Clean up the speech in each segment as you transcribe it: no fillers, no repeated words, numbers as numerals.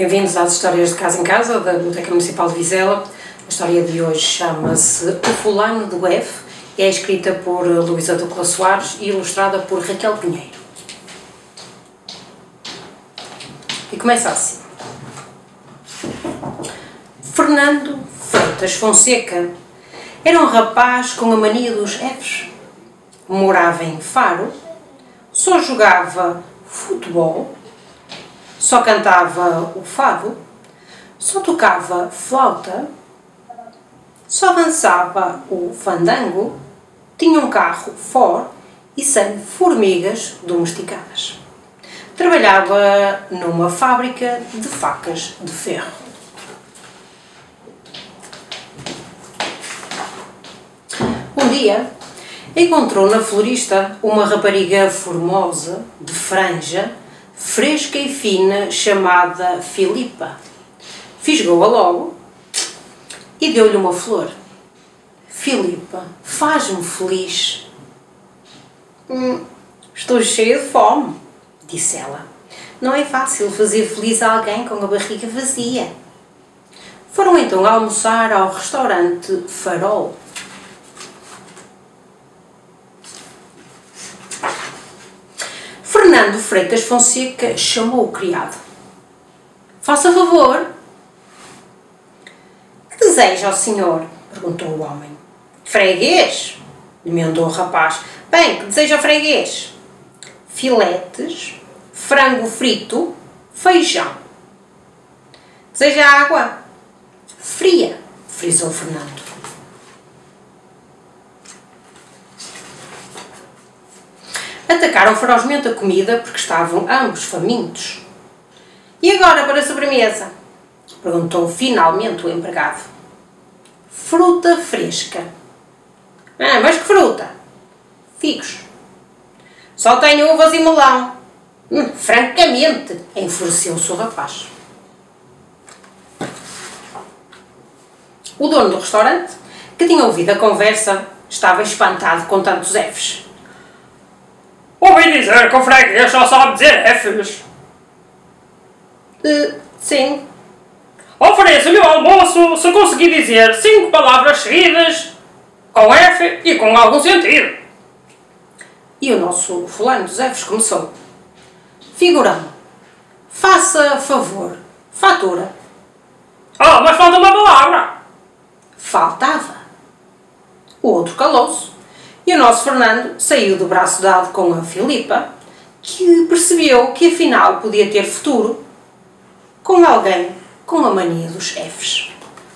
Bem-vindos às Histórias de Casa em Casa, da Biblioteca Municipal de Vizela. A história de hoje chama-se O Fulano do F e é escrita por Luísa Ducla Soares e ilustrada por Raquel Pinheiro. E começa assim. Fernando Freitas Fonseca era um rapaz com a mania dos Fs. Morava em Faro, só jogava futebol, só cantava o fado, só tocava flauta, só dançava o fandango, tinha um carro Ford e 100 formigas domesticadas. Trabalhava numa fábrica de facas de ferro. Um dia, encontrou na florista uma rapariga formosa, de franja, fresca e fina, chamada Filipa. Fisgou-a logo e deu-lhe uma flor. Filipa, faz-me feliz. Estou cheia de fome, disse ela. Não é fácil fazer feliz alguém com a barriga vazia. Foram então almoçar ao restaurante Farol. Fernando Freitas Fonseca chamou o criado. Faça favor. Que deseja o senhor? Perguntou o homem. Freguês? Emendou o rapaz. Bem, que deseja o freguês? Filetes, frango frito, feijão. Deseja água? Fria, frisou Fernando. Atacaram ferozmente a comida porque estavam ambos famintos. E agora para a sobremesa? Perguntou finalmente o empregado. Fruta fresca. Mas que fruta? Figos. Só tenho uvas e melão. Francamente, enfureceu-se o rapaz. O dono do restaurante, que tinha ouvido a conversa, estava espantado com tantos Fs. Ouvi dizer que o freguês só sabe dizer Fs. Sim. Ofereço-lhe o almoço se conseguir dizer 5 palavras seguidas com F e com algum sentido. E o nosso fulano dos Fs começou. Figurão, faça favor, fatura. Mas falta uma palavra. Faltava. O outro calou-se. E o nosso Fernando saiu do braço dado com a Filipa, que percebeu que afinal podia ter futuro com alguém com a mania dos Fs.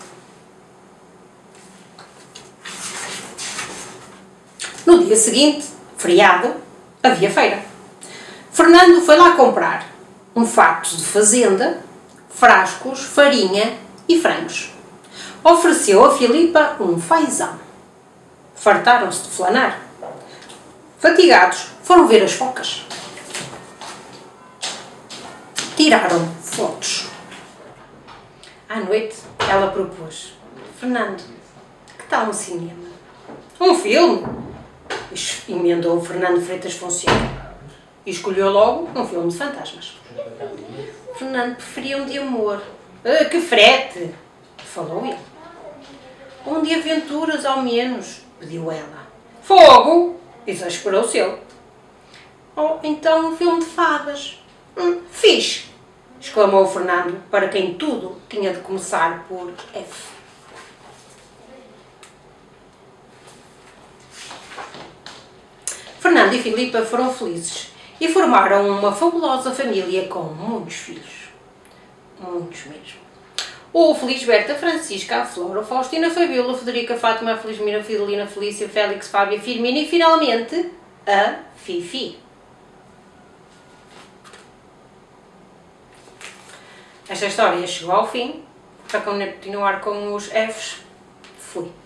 No dia seguinte, feriado, havia feira. Fernando foi lá comprar um fato de fazenda, frascos, farinha e frangos. Ofereceu a Filipa um fazão. Fartaram-se de flanar. Fatigados, foram ver as focas. Tiraram fotos. À noite, ela propôs. Fernando, que tal um cinema? Um filme? Emendou Fernando Freitas Fonseca. E escolheu logo um filme de fantasmas. Fernando preferia um de amor. Que frete! Falou ele. Um de aventuras, ao menos, pediu ela. Fogo! Exasperou-se ele. Então um filme de fadas. Fixe! Exclamou o Fernando, para quem tudo tinha de começar por F. Fernando e Filipa foram felizes e formaram uma fabulosa família com muitos filhos. Muitos mesmo. O Felisberto, a Francisca, a Flora, a Faustina, a Fabiola, a Federica, a Fátima, a Felizmira, a Fidelina, a Felícia, a Félix, a Fábia, a Firmina e, finalmente, a Fifi. Esta história chegou ao fim. Para continuar com os Fs, fui.